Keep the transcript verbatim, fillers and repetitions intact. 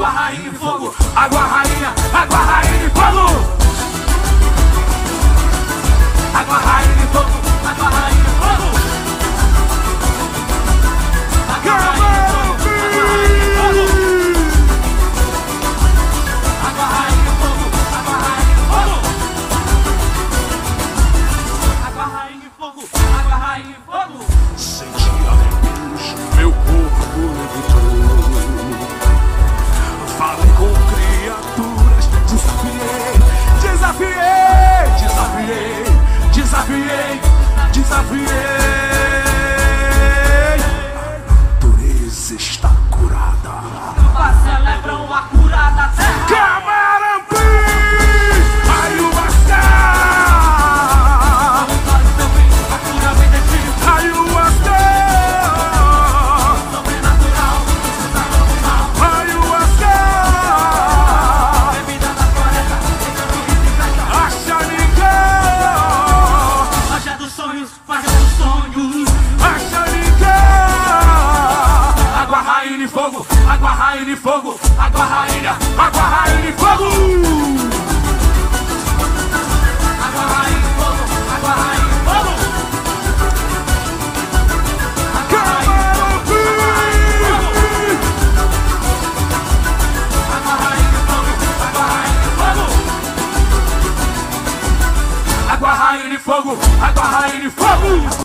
água rainha de fogo, água rainha, água rainha de fogo. Água rainha de fogo, água rainha de fogo. Água rainha de fogo, água rainha de fogo. Água rainha de fogo, água rainha de fogo. Água rainha de fogo, água rainha de fogo. Senti arrepios, meu corpo levitou. Falei com criaturas, desafiei, desafiei, desafiei, desafiei, desafiei. A natureza está curada. Celebram a cura da terra. Camarampi, ayahuasca. A cura vem de ti. Ayahuasca, Sobrenatural, sobrenatural. ayahuasca. Bebida da floresta, Axanica, magia dos sonhos, magia dos sonhos. Axanica. Água rainha de fogo, água rainha de fogo, água rainha, água rainha de fogo. Água rainha de fogo, água rainha de fogo. Água rainha de fogo, água rainha de fogo. Água rainha de fogo, água rainha de fogo.